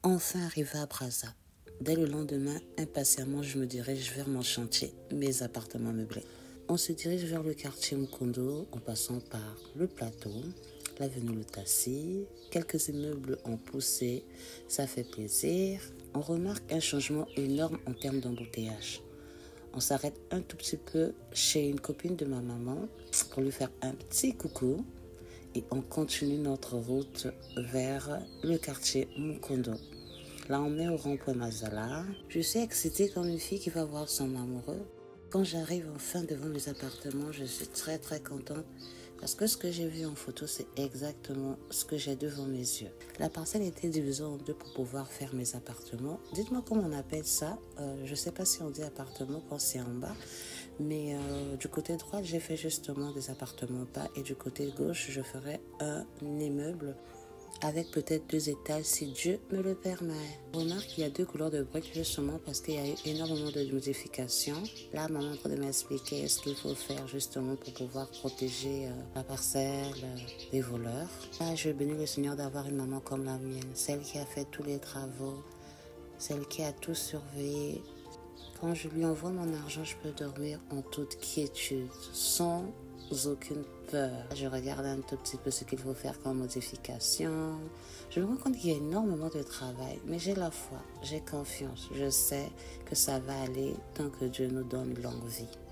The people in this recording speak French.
enfin arrivé à Brazza. Dès le lendemain, impatiemment, je me dirige vers mon chantier, mes appartements meublés. On se dirige vers le quartier Mukondo en passant par le plateau, l'avenue Lutassi, quelques immeubles ont poussé, ça fait plaisir. On remarque un changement énorme en termes d'embouteillage. On s'arrête un tout petit peu chez une copine de ma maman pour lui faire un petit coucou et on continue notre route vers le quartier Mukondo. Là, on est au rond-point Mazala. Je suis excitée comme une fille qui va voir son amoureux. Quand j'arrive enfin devant mes appartements, je suis très très contente parce que ce que j'ai vu en photo, c'est exactement ce que j'ai devant mes yeux. La parcelle était divisée en deux pour pouvoir faire mes appartements. Dites-moi comment on appelle ça. Je ne sais pas si on dit appartement quand c'est en bas, mais du côté droit, j'ai fait justement des appartements bas et du côté gauche, je ferai un immeuble avec peut-être 2 étages si Dieu me le permet. Remarque qu'il y a 2 couleurs de briques justement parce qu'il y a eu énormément de modifications. Là, maman est en train de m'expliquer ce qu'il faut faire justement pour pouvoir protéger la parcelle des voleurs. Là, je bénis le Seigneur d'avoir une maman comme la mienne, celle qui a fait tous les travaux, celle qui a tout surveillé. Quand je lui envoie mon argent, je peux dormir en toute quiétude, sans aucune peur. Je regarde un tout petit peu ce qu'il faut faire comme modification. Je me rends compte qu'il y a énormément de travail, mais j'ai la foi, j'ai confiance. Je sais que ça va aller tant que Dieu nous donne longue vie.